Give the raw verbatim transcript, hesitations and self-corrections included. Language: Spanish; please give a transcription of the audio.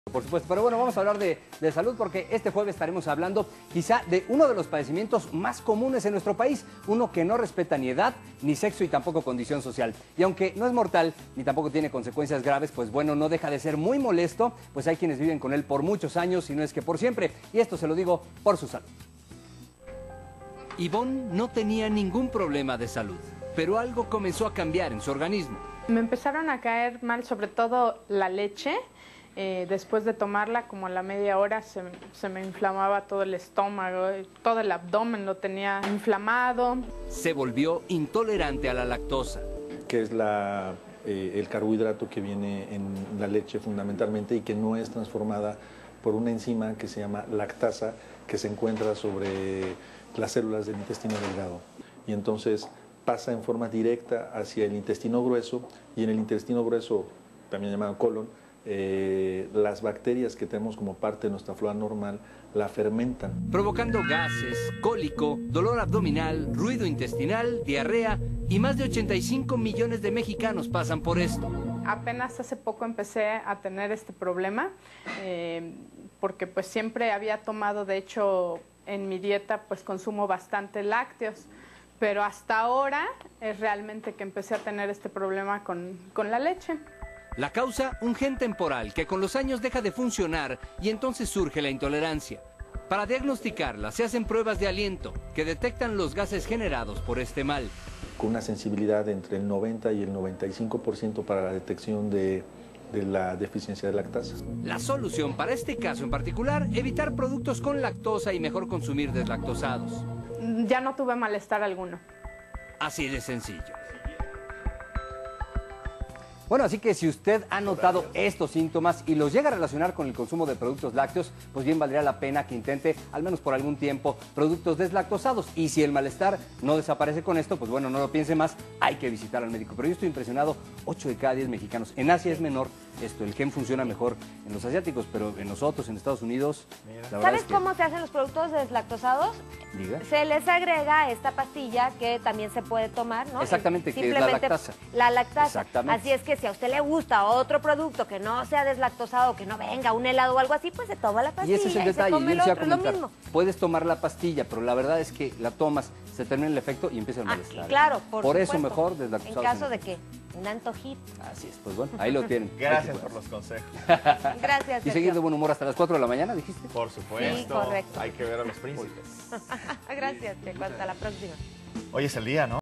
Por supuesto, pero bueno, vamos a hablar de, de salud porque este jueves estaremos hablando quizá de uno de los padecimientos más comunes en nuestro país, uno que no respeta ni edad, ni sexo y tampoco condición social. Y aunque no es mortal, ni tampoco tiene consecuencias graves, pues bueno, no deja de ser muy molesto, pues hay quienes viven con él por muchos años, y no es que por siempre, y esto se lo digo por su salud. Ivonne no tenía ningún problema de salud, pero algo comenzó a cambiar en su organismo. Me empezaron a caer mal, sobre todo la leche. Eh, después de tomarla, como a la media hora, se, se me inflamaba todo el estómago, todo el abdomen lo tenía inflamado. Se volvió intolerante a la lactosa. Que es la, eh, el carbohidrato que viene en la leche fundamentalmente y que no es transformada por una enzima que se llama lactasa, que se encuentra sobre las células del intestino delgado. Y entonces pasa en forma directa hacia el intestino grueso, y en el intestino grueso, también llamado colon, Eh, las bacterias que tenemos como parte de nuestra flora normal la fermentan. Provocando gases, cólico, dolor abdominal, ruido intestinal, diarrea, y más de ochenta y cinco millones de mexicanos pasan por esto. Apenas hace poco empecé a tener este problema, eh, porque pues siempre había tomado, de hecho en mi dieta pues consumo bastante lácteos, pero hasta ahora es realmente que empecé a tener este problema con, con la leche. La causa, un gen temporal que con los años deja de funcionar y entonces surge la intolerancia. Para diagnosticarla se hacen pruebas de aliento que detectan los gases generados por este mal. Con una sensibilidad entre el noventa y el noventa y cinco por ciento para la detección de, de la deficiencia de lactasa. La solución para este caso en particular, evitar productos con lactosa y mejor consumir deslactosados. Ya no tuve malestar alguno. Así de sencillo. Bueno, así que si usted ha notado estos síntomas y los llega a relacionar con el consumo de productos lácteos, pues bien valdría la pena que intente, al menos por algún tiempo, productos deslactosados. Y si el malestar no desaparece con esto, pues bueno, no lo piense más, hay que visitar al médico. Pero yo estoy impresionado, ocho de cada diez mexicanos. En Asia es menor esto, el gen funciona mejor en los asiáticos, pero en nosotros, en Estados Unidos, la verdad ¿Sabes es que... cómo se hacen los productos deslactosados? Diga. Se les agrega esta pastilla que también se puede tomar, ¿no? Exactamente, que es la lactasa. La lactasa. Exactamente. Así es que si a usted le gusta otro producto que no sea deslactosado, que no venga un helado o algo así, pues se toma la Y pastilla ese es el y se detalle, come yo el les iba a otro, es lo comentar, mismo. puedes tomar la pastilla, pero la verdad es que la tomas, se termina el efecto y empieza el Ah, malestar. claro, por Por eso supuesto. mejor deslactosados. En caso de que un antojito. Así es, pues bueno, ahí lo tienen. Gracias por los consejos. Gracias, Y seguir de buen humor hasta las cuatro de la mañana, dijiste. Por supuesto. Sí, correcto. Hay que ver a los príncipes. Gracias, Checo. Hasta la próxima. Hoy es el día, ¿no?